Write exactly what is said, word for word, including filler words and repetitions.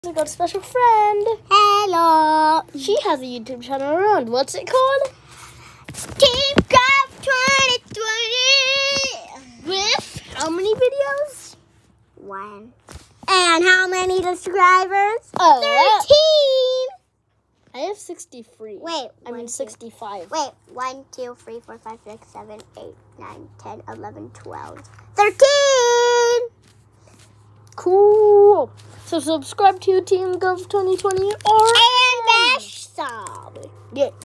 I got a special friend. Hello. She has a YouTube channel around. What's it called? Team Cup twenty twenty. With how many videos? One. And how many subscribers? Uh, Thirteen. I have sixty-three. Wait. I one, mean two. sixty-five. Wait. One, two, three, four, five, six, seven, eight, nine, ten, eleven, twelve, thirteen. Cool. So subscribe to Team Gov twenty twenty or And bash sub. yeah.